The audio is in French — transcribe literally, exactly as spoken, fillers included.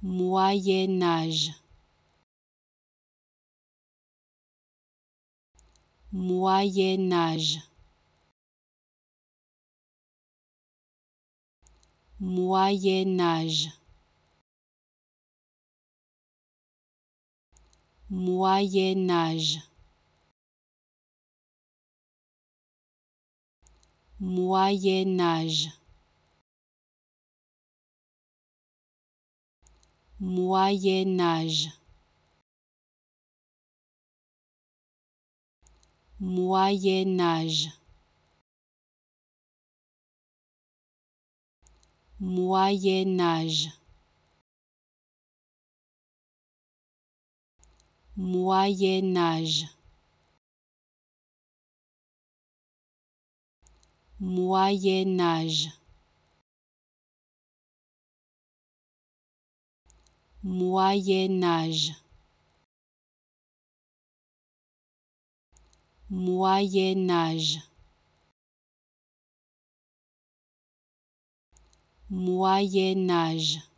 Moyen Âge, Moyen Âge, Moyen Âge, Moyen Âge, Moyen Âge, Moyen Âge, Moyen Âge, Moyen Âge, Moyen Âge, Moyen Âge, Moyen Âge, Moyen Âge, Moyen Âge.